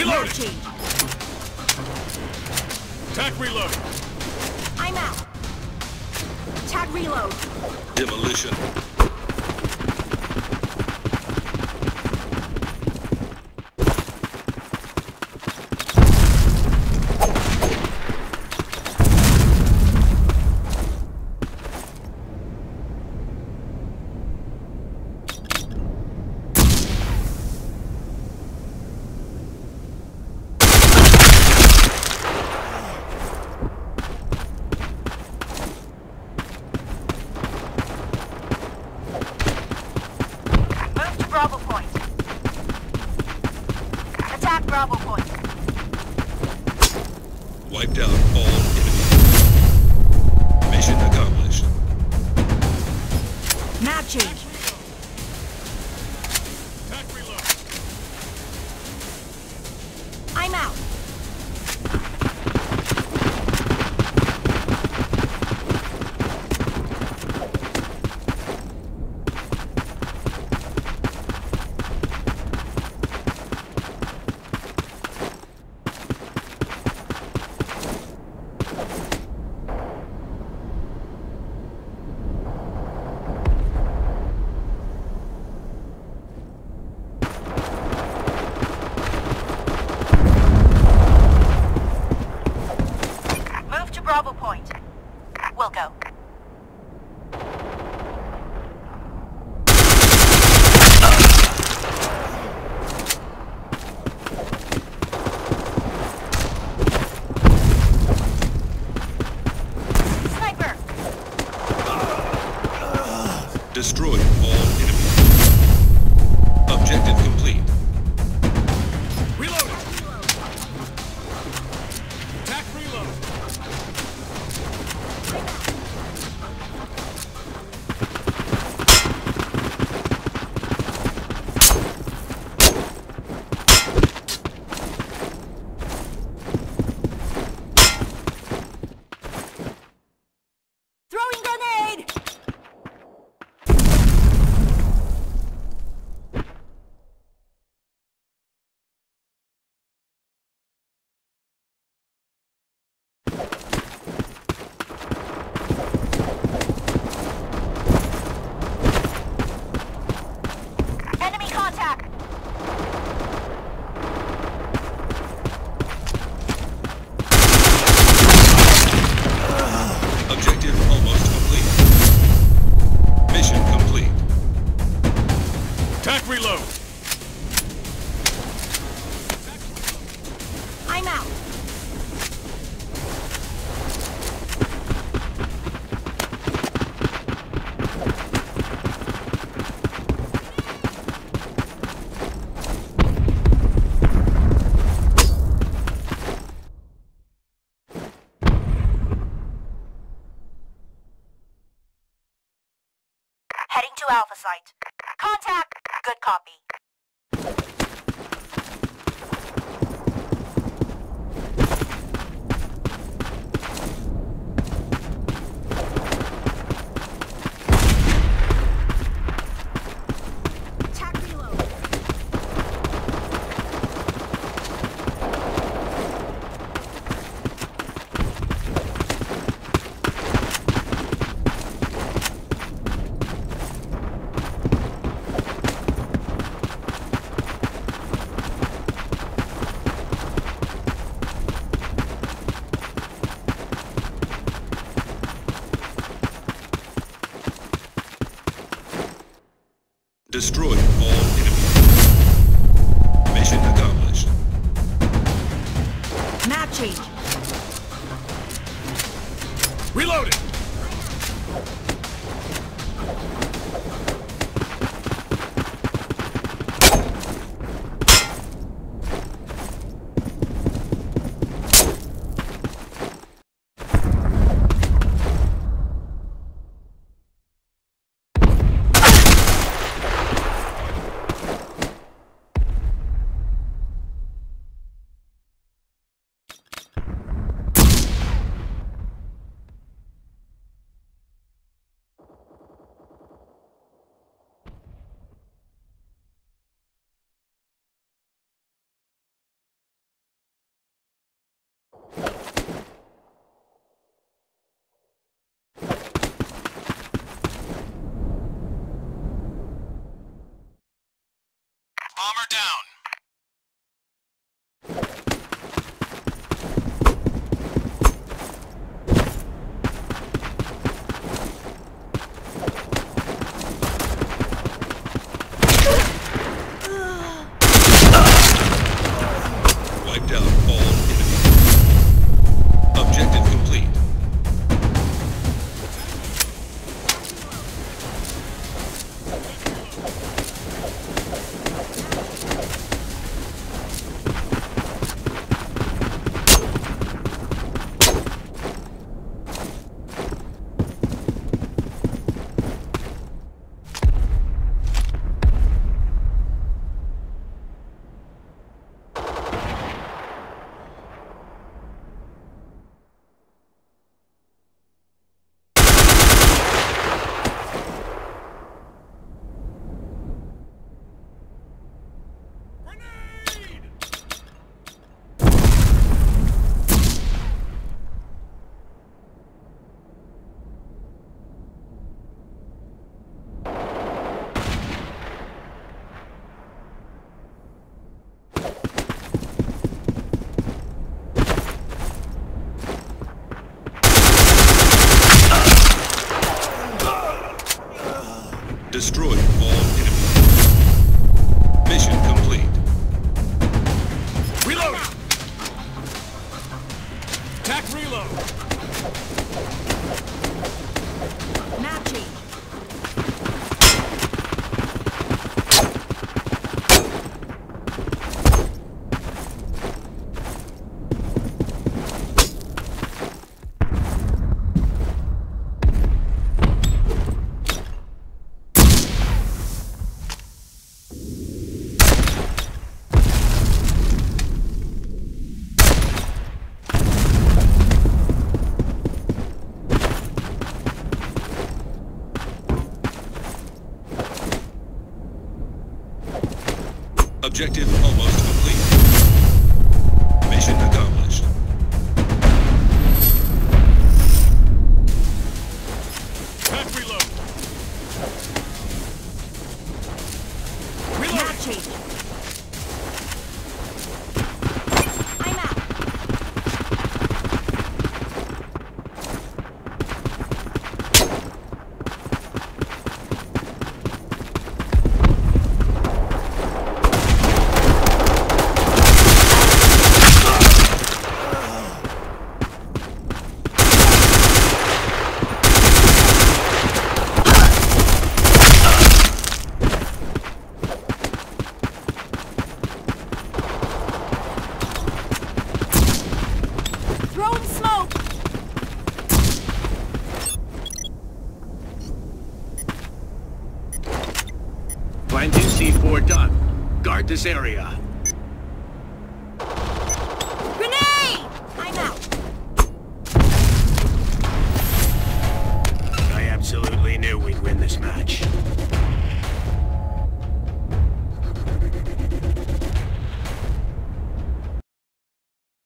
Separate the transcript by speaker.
Speaker 1: Reloading!
Speaker 2: Change.
Speaker 1: Attack reload!
Speaker 2: I'm out. Tag reload.
Speaker 3: Demolition.
Speaker 2: Bravo point. Attack Bravo point.
Speaker 3: Wiped out all enemies. Mission accomplished.
Speaker 2: Map change.
Speaker 1: Attack reload!
Speaker 2: I'm out. Bravo point. We'll go. Sniper!
Speaker 3: Destroyed all enemies. Objective complete.
Speaker 1: Reloading! Attack reload!
Speaker 2: Throwing grenade! Enemy contact!
Speaker 3: Objective almost complete. Mission complete.
Speaker 1: Attack reload!
Speaker 2: I'm out. Heading to Alpha Site. Contact! Good copy. Attack reload.
Speaker 3: Destroyed all enemies. Mission accomplished.
Speaker 2: Map change.
Speaker 1: Reloading!
Speaker 3: Destroyed all enemies. Mission complete.
Speaker 1: Reloading! Attack reload!
Speaker 2: Map change.
Speaker 3: Objective almost complete. Mission accomplished.
Speaker 1: Attack reload!
Speaker 2: Map
Speaker 1: Reloading!
Speaker 2: change. I'm out. Throwing smoke!
Speaker 4: Planting C4 done. Guard this area.